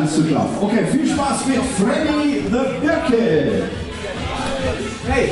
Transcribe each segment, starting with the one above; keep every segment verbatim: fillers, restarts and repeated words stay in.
zu klappen. Okay, viel Spaß mit Freddy Betula. Hey!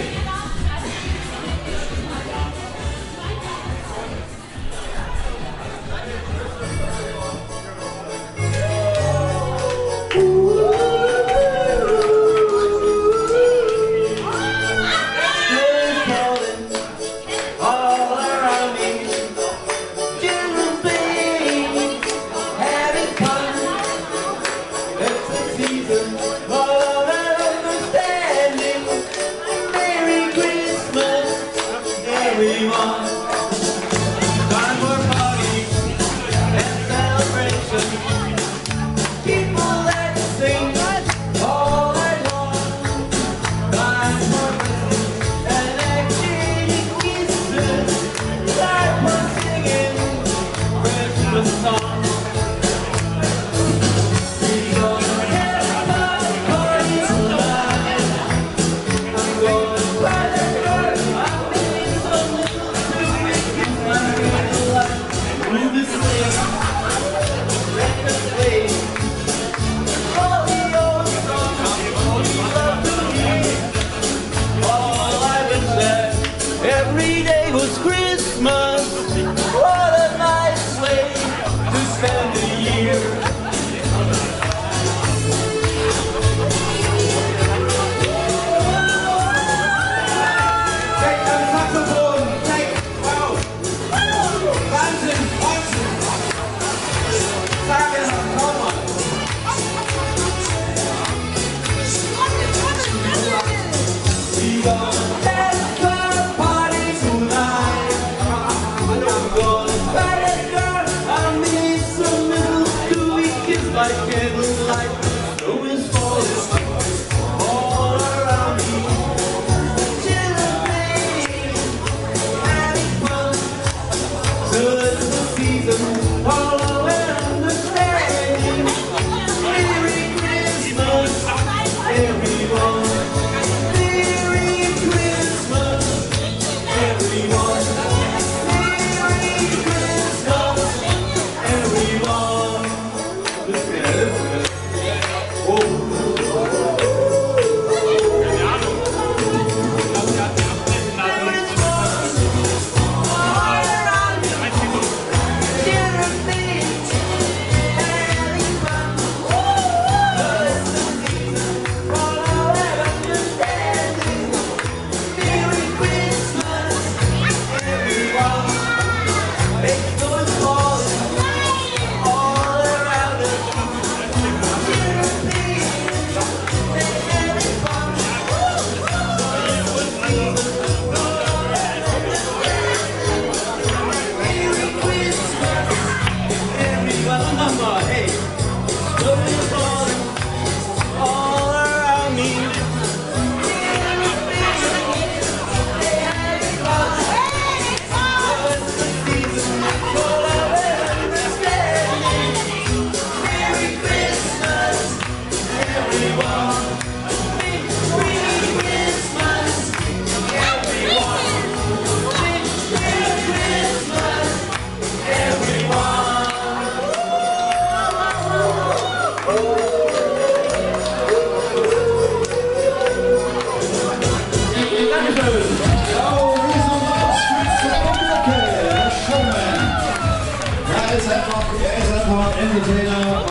Every day was Christmas. What a nice way to spend the year. Take the saxophone. Take, wow. Wahnsinn, Wahnsinn. Sag es, komm mal. We gonna by candlelight, snow is falling all around me. Children having fun, so it's the season, all and understanding. Merry Christmas, everyone. Merry Christmas, everyone. Merry Christmas, everyone. Er ist einfach, er ist einfach ein Entertainer.